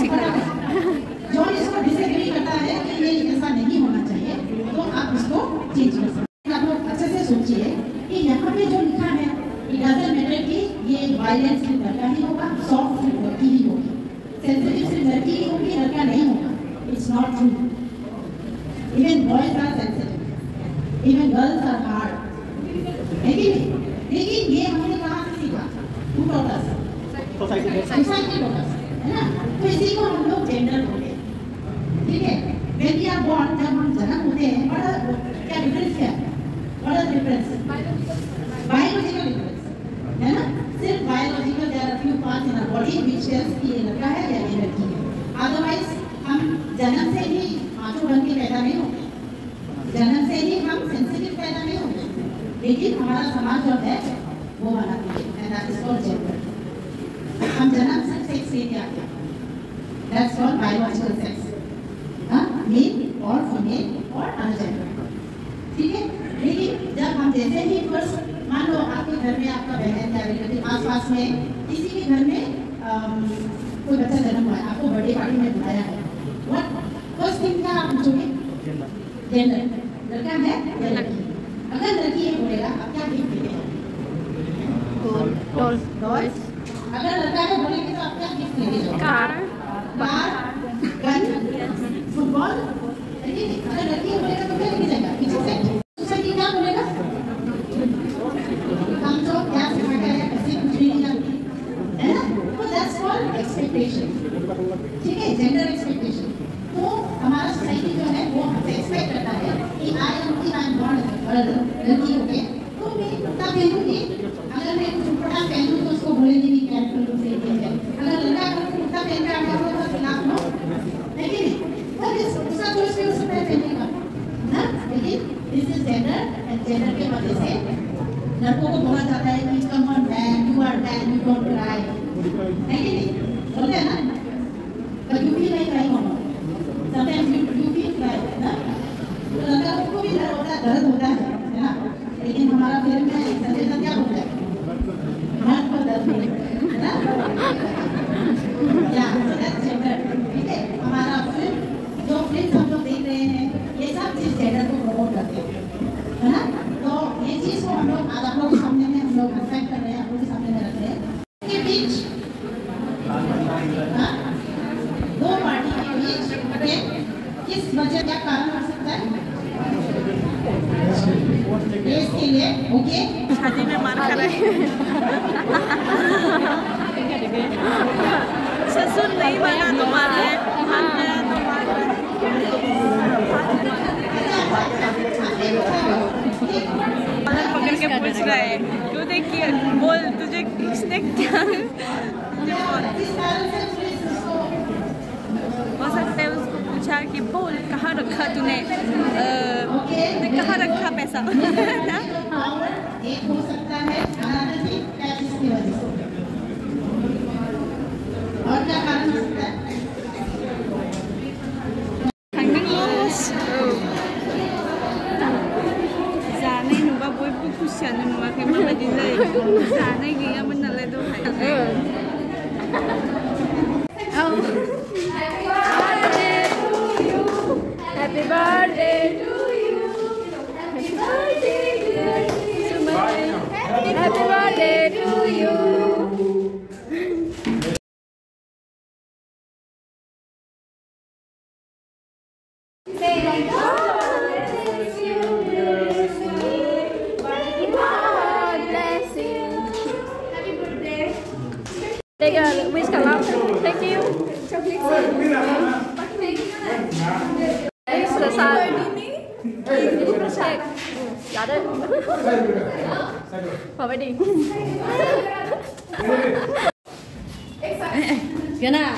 ठीक लग रहा है। जो इसको डिसएग्री करता है कि ये ऐसा नहीं होना चाहिए तो आप उसको चेंज कर सकते हैं। आप लोग अच्छे से सोचिए कि यहाँ पे जो लिखा है इट डजंट मैटर कि ये वायलेंस सिर्फ लड़का ही होगा, सॉफ्ट सिर्फ लड़की ही होगी, सेंसिटिव सिर्फ लड़की ही होगी, लड़का नहीं होगा। It's not true. Even boys are sensitive, even girls are hard, है कि नहीं? लेकिन ये हमने कहाँ से सीखा? Who taught us? Society taught us, है ना? तो इसी को हम लोग जेंडर बोलते हैं, ठीक है? When we are born, जब हम जन्म होते हैं, क्या डिफरेंस क्या है? What is difference? Biological difference, है ना? सिर्फ biological there are few parts in our body which tells कि ये लड़का है या ये लड़की है। Otherwise हम जन्म से ही आंखों बन के पैदा नहीं होते, जन्म से ही हम सेंसिटिव पैदा नहीं होते, लेकिन हमारा समाज जो है वो बनाती है, and that is called gender. हम जन्म से सेक्स से क्या क्या? That's called biological sex. हाँ, मेल और फीमेल और अदर जेंडर, ठीक है? लेकिन जब हम जैसे ही फर्स्ट मान लो आपके घर में आपका बहन या रिलेटिव आस-पास में किसी के घर में कोई बच्चा जन्म हुआ है, आपको बर्थडे पार्टी में बुलाया है, what फर्स्ट थिंग क्या आप पूछोगे? जेंडर, लड़का है या लड़की? अगर लड़की है बोलेगा आप क्या गिफ्ट देंगे? डॉल। अगर लड़का है बोलेंगे तो आप क्या गिफ्ट देंगे? Car, gun, football. अगर लड़की है बोलेगा तो क्या लेके जाएगा? पीछे से सोसाइटी क्या बोलेगा? हम तो क्या सिखाते हैं, कैसे कुछ भी नहीं जानते, है ना? तो दैट्स कॉल्ड एक्सपेक्टेशन, ठीक है? Gender expectation. तो हमारा सोसाइटी जो है वो हमसे एक्सपेक्ट करता है कि आई एम बॉर्न लड़की हो गए तो मैं कुर्ता पहनूंगी, अगर मैं दुपट्टा पहनूं तो उसको बोलेंगे भी कैरेक्टर से ये है, अगर लड़का अगर कुर्ता पहन के आया हो तो खिलाफ लो, है कि नहीं? और दूसरा चॉइस भी उसको पहनने का ना, लेकिन this is gender, and gender के वजह से लड़कों को बोला जाता है कि come on man, you are man, you don't cry, है कि नहीं? बोलते हैं ना, but you feel like crying or not? Sometimes you feel cry, ना? तो लड़का को भी दर्द होता है ना? लेकिन हमारा फिल्म में संदेश क्या बोलता है? हाथ पर दर्द है ना? या so that's gender, ठीक है? हमारा फिल्म जो फिल्म हम लोग देख रहे हैं ये सब चीज जेंडर को प्रमोट करते हैं, है ना? तो ये चीज को हम लोग आज आप लोग के सामने में हम लोग अनपैक कर रहे हैं, आप लोग के सामने में रख रहे हैं। के बीच दो पार्टी के बीच किस वजह क्या कारण हो सकता है? देश के लिए, ओके? शादी में मार खा रहे ससुर नहीं माना तो मार रहे, मान गया तो मार रहे। पकड़ के पूछ रहा है क्यों देखिए, बोल तुझे किसने क्या हो सकता है उसको पूछा कि बोल कहाँ रखा तूने, कहाँ रखा पैसा ना? एक हो सकता है की वजह से, और क्या कारण हो सकता है? जाने नुबा बोई पुकुसिया नुबा के मामा दिले जाने गया मन नले दो है। Happy birthday to you. Happy birthday to you. Happy birthday to you. Say God bless you. God bless you. Happy birthday. Take a wish card. Thank you. Dạ đấy. Vào đây đi. Cái nào?